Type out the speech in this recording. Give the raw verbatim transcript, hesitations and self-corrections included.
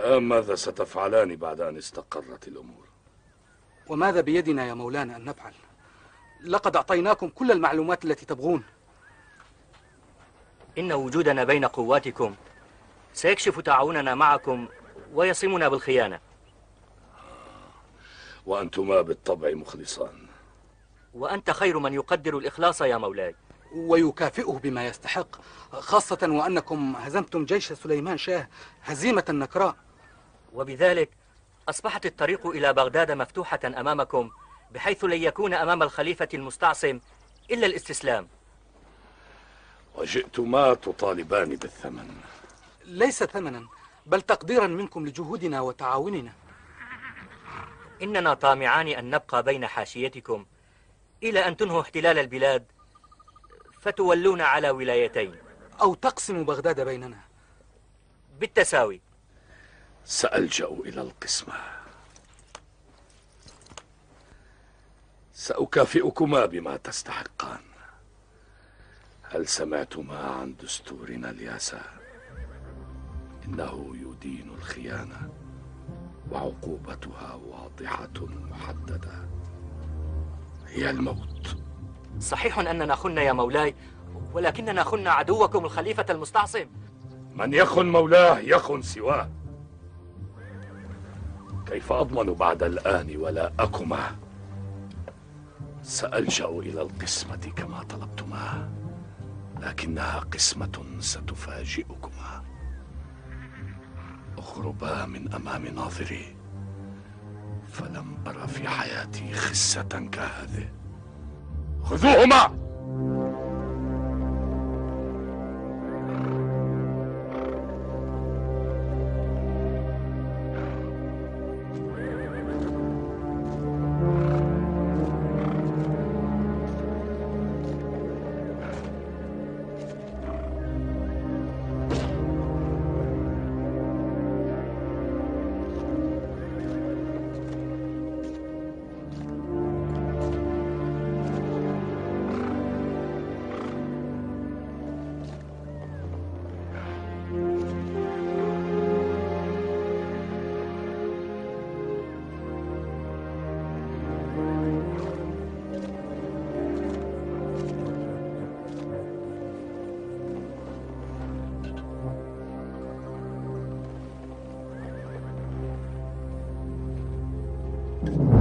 والآن ماذا ستفعلان بعد أن استقرت الأمور؟ وماذا بيدنا يا مولانا أن نفعل؟ لقد أعطيناكم كل المعلومات التي تبغون. إن وجودنا بين قواتكم سيكشف تعاوننا معكم ويصمنا بالخيانة. وأنتما بالطبع مخلصان. وأنت خير من يقدر الإخلاص يا مولاي، ويكافئه بما يستحق، خاصة وأنكم هزمتم جيش سليمان شاه هزيمة نكراء. وبذلك أصبحت الطريق إلى بغداد مفتوحة أمامكم، بحيث لن يكون أمام الخليفة المستعصم إلا الاستسلام. وجئتما تطالبان بالثمن. ليس ثمنا، بل تقديرا منكم لجهودنا وتعاوننا. إننا طامعان أن نبقى بين حاشيتكم إلى أن تنهوا احتلال البلاد فتولون على ولايتين، أو تقسموا بغداد بيننا بالتساوي. سألجأ إلى القسمة. سأكافئكما بما تستحقان. هل سمعتما عن دستورنا الياسر؟ إنه يدين الخيانة، وعقوبتها واضحة محددة، هي الموت. صحيح أننا خنا يا مولاي، ولكننا خنا عدوكم الخليفة المستعصم. من يخن مولاه يخن سواه. كيف أضمن بعد الآن ولاءكما؟ سألجأ إلى القسمة كما طلبتما، لكنها قسمة ستفاجئكما. اخربا من أمام ناظري، فلم أر في حياتي خسة كهذه. خذوهما. you